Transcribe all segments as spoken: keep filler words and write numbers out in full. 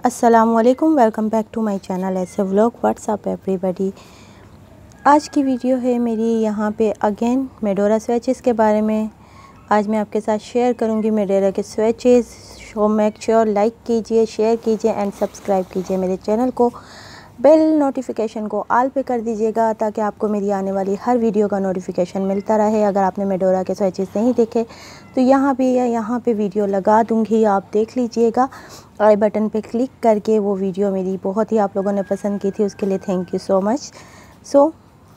अस्सलामुअलैकुम, welcome back to my channel ऐसे vlog. What's up everybody. आज की वीडियो है मेरी यहाँ पे अगेन मेडोरा स्विचेस के बारे में। आज मैं आपके साथ शेयर करूँगी मेडोरा के switches. So make sure like कीजिए, शेयर कीजिए एंड सब्सक्राइब कीजिए मेरे चैनल को। बेल नोटिफिकेशन को ऑल पे कर दीजिएगा ताकि आपको मेरी आने वाली हर वीडियो का नोटिफिकेशन मिलता रहे। अगर आपने मेडोरा के स्विचेस नहीं देखे तो यहाँ पे या यहाँ पे वीडियो लगा दूँगी, आप देख लीजिएगा। आई बटन पे क्लिक करके वो वीडियो मेरी बहुत ही आप लोगों ने पसंद की थी, उसके लिए thank you so much. So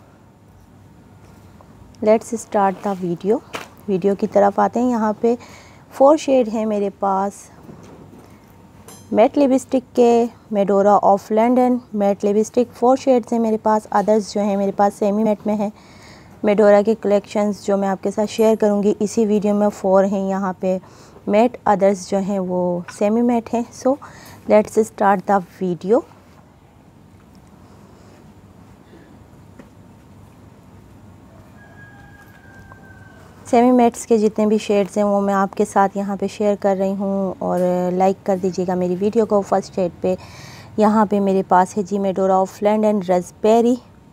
let's start the video. Video की तरफ आते हैं। यहाँ पे फोर शेड हैं मेरे पास मैट लिपस्टिक के, Medora of London matte lipstick. Four shades हैं मेरे पास। अदर्स जो हैं मेरे पास सेमी मैट में है। मेडोरा के कलेक्शंस जो मैं आपके साथ शेयर करूँगी इसी वीडियो में फोर हैं यहाँ पे मैट, अदर्स जो हैं वो सेमी मैट हैं। So let's start the video. Semi mattes के जितने भी शेड्स हैं वो मैं आपके साथ यहाँ पे शेयर कर रही हूँ और लाइक कर दीजिएगा मेरी वीडियो को। फर्स्ट शेड पे यहाँ पे मेरे पास है जी Medora of London raspberry.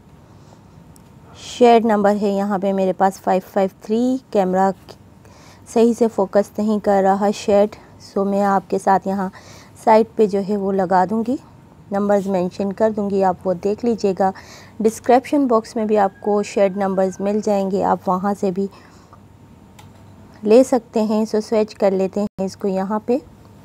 Shade number है यहाँ पे मेरे पास फाइव फाइव थ्री। कैमरा सही से फोकस नहीं कर रहा शेड, सो मैं आपके साथ यहाँ साइड पे जो है वो लगा दूँगी, नंबर्स मेंशन कर दूँगी, आप वो देख लीजिएगा। डिस्क्रिप्शन बॉक्स में भी आपको शेड नंबर्स मिल जाएंगे, आप वहाँ से भी ले सकते हैं। सो स्विच कर लेते हैं इसको यहाँ पे।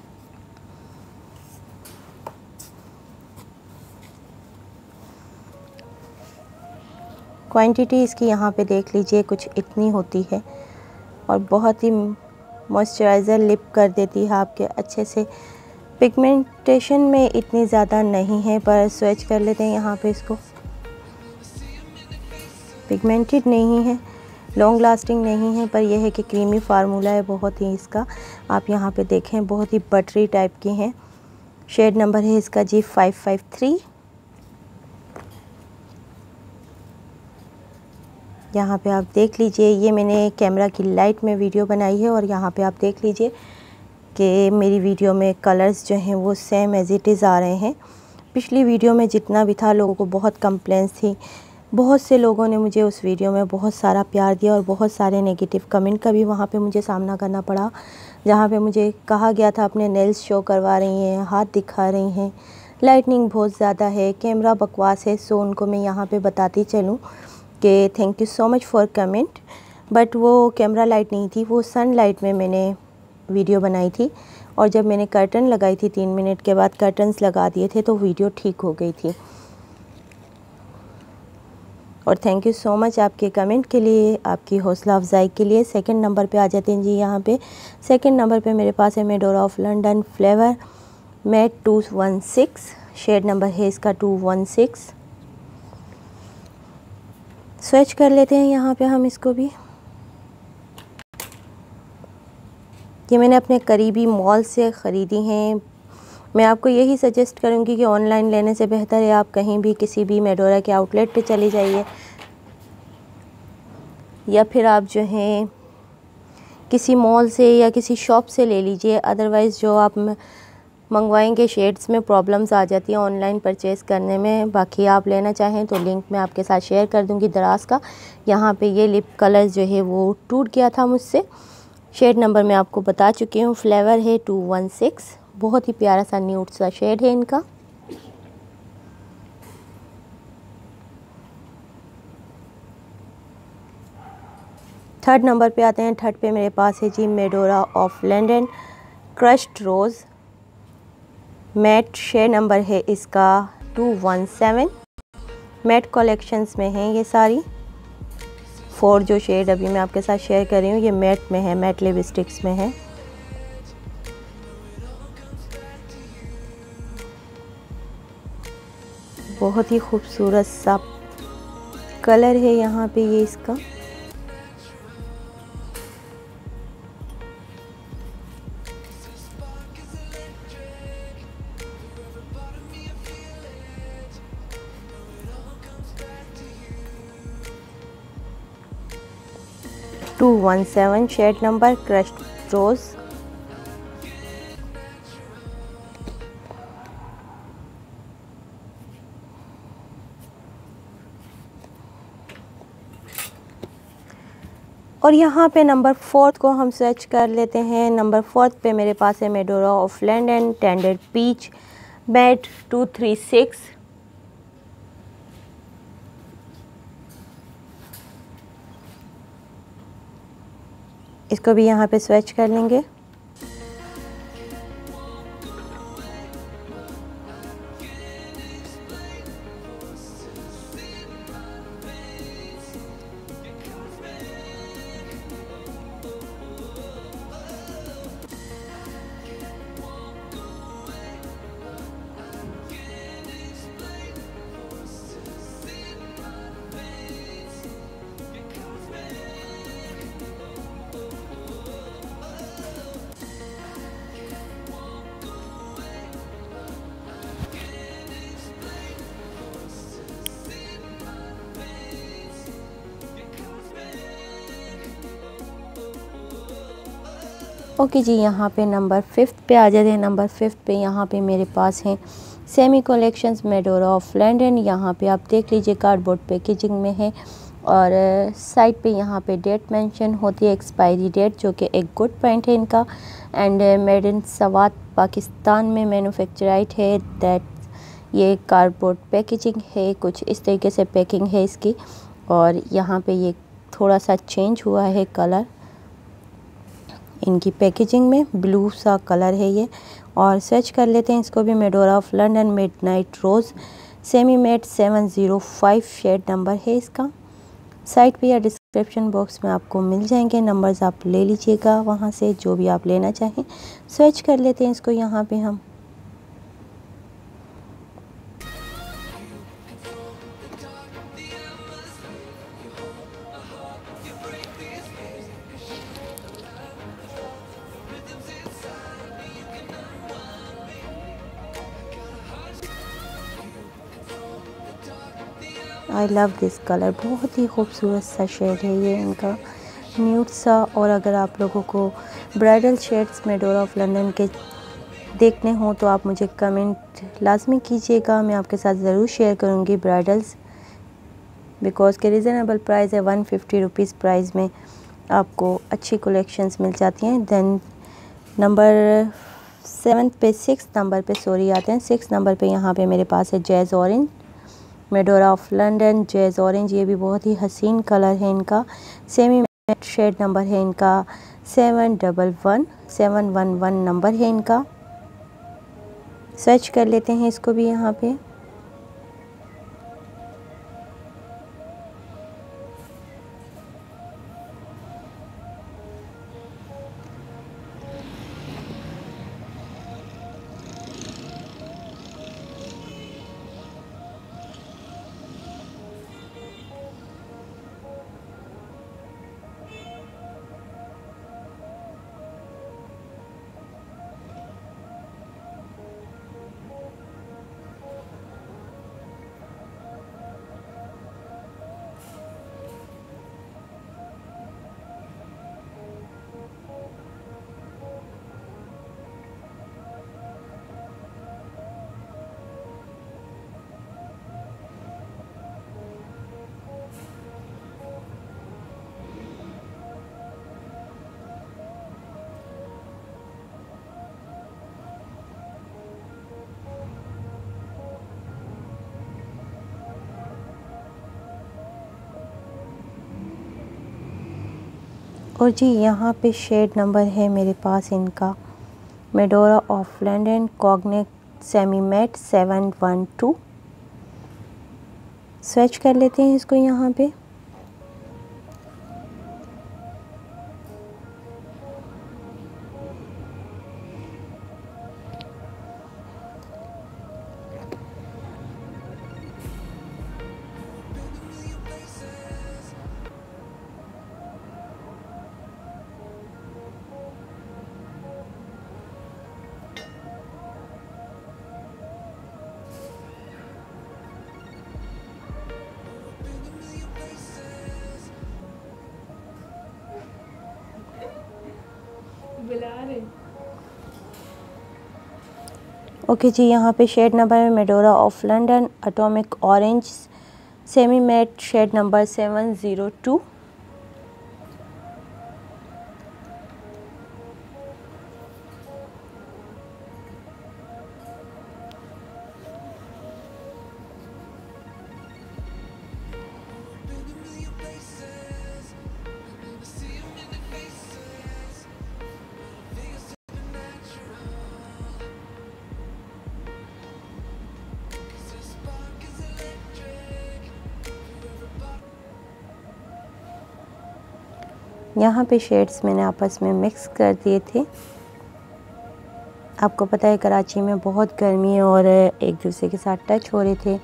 क्वांटिटी इसकी यहाँ पे देख लीजिए, कुछ इतनी होती है और बहुत ही मॉइस्चराइज़र लिप कर देती है आपके अच्छे से। पिगमेंटेशन में इतनी ज़्यादा नहीं है पर स्विच कर लेते हैं यहाँ पे इसको। पिगमेंटेड नहीं है, लॉन्ग लास्टिंग नहीं है, पर यह है कि क्रीमी फार्मूला है बहुत ही इसका। आप यहाँ पे देखें बहुत ही बटरी टाइप की हैं। शेड नंबर है इसका जी फाइव फाइव थ्री। यहाँ पे आप देख लीजिए, ये मैंने कैमरा की लाइट में वीडियो बनाई है और यहाँ पे आप देख लीजिए कि मेरी वीडियो में कलर्स जो हैं वो सेम एज इट इज़ आ रहे हैं। पिछली वीडियो में जितना भी था लोगों को बहुत कंप्लेंट्स थी, बहुत से लोगों ने मुझे उस वीडियो में बहुत सारा प्यार दिया और बहुत सारे नेगेटिव कमेंट का भी वहाँ पे मुझे सामना करना पड़ा, जहाँ पे मुझे कहा गया था अपने नेल्स शो करवा रही हैं, हाथ दिखा रही हैं, लाइटनिंग बहुत ज़्यादा है, कैमरा बकवास है। सो उनको मैं यहाँ पे बताती चलूँ कि thank you so much for comment, but वो कैमरा लाइट नहीं थी, वो सन लाइट में मैंने वीडियो बनाई थी और जब मैंने कर्टन लगाई थी तीन मिनट के बाद कर्टन्स लगा दिए थे तो वीडियो ठीक हो गई थी। और थैंक यू सो मच आपके कमेंट के लिए, आपकी हौसला अफजाई के लिए। सेकंड नंबर पे आ जाते हैं जी। यहाँ पे सेकंड नंबर पे मेरे पास है Medora of London flavour matte two one six. Shade number है इसका टू वन सिक्स। स्विच कर लेते हैं यहाँ पे हम इसको भी। ये मैंने अपने करीबी मॉल से ख़रीदी हैं। मैं आपको यही सजेस्ट करूँगी कि ऑनलाइन लेने से बेहतर है आप कहीं भी किसी भी मेडोरा के आउटलेट पे चले जाइए या फिर आप जो हैं किसी मॉल से या किसी शॉप से ले लीजिए। अदरवाइज़ जो आप मंगवाएंगे शेड्स में प्रॉब्लम्स आ जाती हैं ऑनलाइन परचेज़ करने में। बाकी आप लेना चाहें तो लिंक मैं आपके साथ शेयर कर दूँगी दराज का। यहाँ पे ये लिप कलर जो है वो टूट गया था मुझसे। शेड नंबर मैं आपको बता चुकी हूँ, फ्लेवर है टू वन सिक्स। बहुत ही प्यारा सा न्यूड सा शेड है इनका। थर्ड नंबर पे आते हैं। थर्ड पे मेरे पास है जी Medora of London crushed rose matte. Shade number है इसका two one seven. Matte collections में हैं ये सारी फोर जो शेड अभी मैं आपके साथ शेयर कर रही हूँ ये मैट में है, मैट लिपस्टिक्स में है। बहुत ही खूबसूरत सा कलर है यहाँ पे ये इसका। Two one seven shade number crushed rose. और यहाँ पे नंबर फोर्थ को हम सर्च कर लेते हैं। नंबर फोर्थ पे मेरे पास है Medora of London tender peach matte two three six. इसको भी यहाँ पे स्विच कर लेंगे। ओके okay जी, यहाँ पे नंबर फिफ्थ पे आ जाते हैं। नंबर फिफ्थ पे यहाँ पे मेरे पास हैं semi collections Medora of London. यहाँ पे आप देख लीजिए कार्डबोर्ड पैकेजिंग में है और साइड पे यहाँ पे डेट मेंशन होती है, एक्सपायरी डेट, जो कि एक गुड पॉइंट है इनका। And made in Swat Pakistan में मैन्युफैक्चराइड है। दैट ये कार्डबोर्ड पैकेजिंग है, कुछ इस तरीके से पैकिंग है इसकी। और यहाँ पे ये थोड़ा सा चेंज हुआ है कलर इनकी पैकेजिंग में, ब्लू सा कलर है ये। और सर्च कर लेते हैं इसको भी। Medora of London midnight rose semi matte seven zero five shade number है इसका। साइट पे या डिस्क्रिप्शन बॉक्स में आपको मिल जाएंगे नंबर्स, आप ले लीजिएगा वहाँ से जो भी आप लेना चाहें। सर्च कर लेते हैं इसको यहाँ पे हम। आई लव दिस कलर, बहुत ही खूबसूरत सा शेड है ये इनका, न्यूड सा। और अगर आप लोगों को bridal shades Medora of London के देखने हों तो आप मुझे कमेंट लाजमी कीजिएगा, मैं आपके साथ ज़रूर शेयर करूँगी ब्राइडल्स, बिकॉज़ के रिज़नेबल प्राइस है। वन फिफ्टी रुपीज़ प्राइस में आपको अच्छी कलेक्शंस मिल जाती हैं। देन नंबर सेवन्थ पे सिक्स नंबर पे सॉरी आते हैं। सिक्स नंबर पे यहाँ पे मेरे पास है jazz orange Medora of London jazz orange. ये भी बहुत ही हसीन कलर है इनका। सेमी मैट शेड नंबर है इनका seven double one seven one one number है इनका। सर्च कर लेते हैं इसको भी यहाँ पे। और जी यहाँ पे शेड नंबर है मेरे पास इनका Medora of London cognate semi matte seven one two. Search कर लेते हैं इसको यहाँ पे। ओके okay जी, यहाँ पे शेड नंबर है Medora of London atomic orange semi matte shade number seven zero two. यहाँ पे शेड्स मैंने आपस में मिक्स कर दिए थे। आपको पता है कराची में बहुत गर्मी है और एक दूसरे के साथ टच हो रहे थे।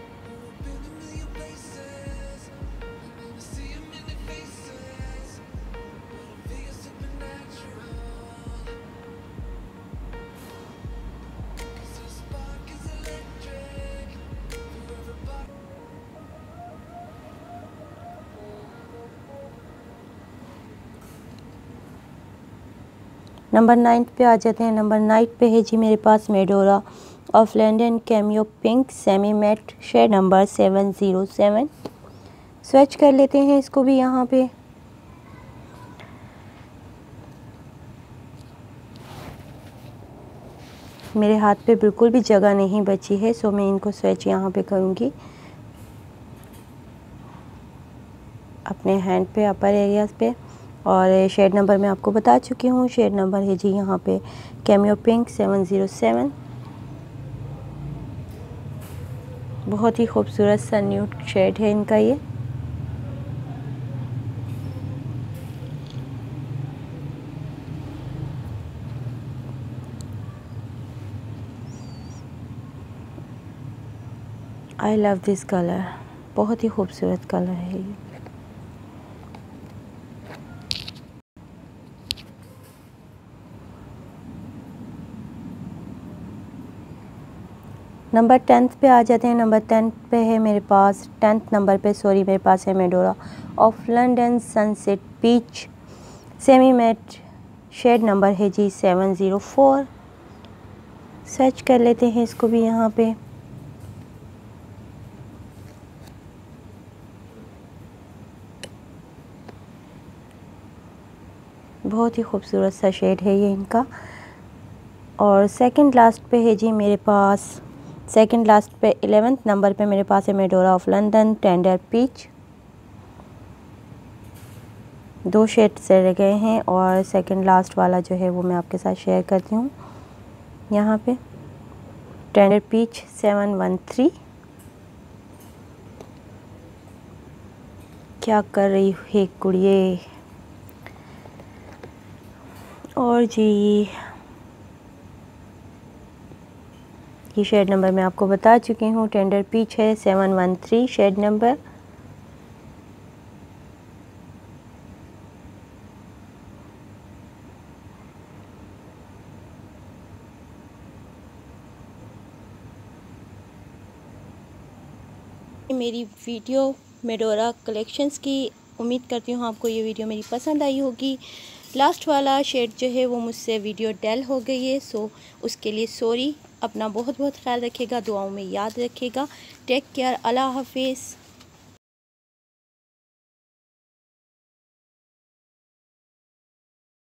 नंबर नाइन पे आ जाते हैं। नंबर नाइन पे है जी मेरे पास Medora of London cameo pink semi matte shade number seven zero seven. Switch कर लेते हैं इसको भी यहाँ पे। मेरे हाथ पे बिल्कुल भी जगह नहीं बची है, सो मैं इनको स्विच यहाँ पे करूँगी अपने हैंड पे, अपर एरियाज़ पे। और शेड नंबर मैं आपको बता चुकी हूँ, शेड नंबर है जी यहाँ पे cameo pink seven zero seven. बहुत ही खूबसूरत सा न्यूड शेड है इनका ये। आई लव दिस कलर, बहुत ही खूबसूरत कलर है ये। नंबर टेंथ पे आ जाते हैं। नंबर टेंथ पे है मेरे पास, टेंथ नंबर पे सॉरी मेरे पास है Medora of London sunset peach semi matte shade number है जी सेवन ज़ीरो फोर। सर्च कर लेते हैं इसको भी यहाँ पे। बहुत ही खूबसूरत सा शेड है ये इनका। और सेकंड लास्ट पे है जी मेरे पास, सेकंड लास्ट पे इलेवेंथ नंबर पे मेरे पास है Medora of London tender peach. दो शेड्स रह गए हैं और सेकंड लास्ट वाला जो है वो मैं आपके साथ शेयर करती हूँ यहाँ पे। Tender peach seven one three. क्या कर रही है कुड़िए। और जी ये शेड नंबर मैं आपको बता चुकी हूँ, टेंडर पीच है seven one three shade number. मेरी वीडियो मेडोरा कलेक्शंस की, उम्मीद करती हूँ आपको ये वीडियो मेरी पसंद आई होगी। लास्ट वाला शेड जो है वो मुझसे वीडियो डेल हो गई है, सो उसके लिए सॉरी। अपना बहुत बहुत ख्याल रखिएगा, दुआओं में याद रखिएगा। टेक केयर, अल्लाह हाफिज़।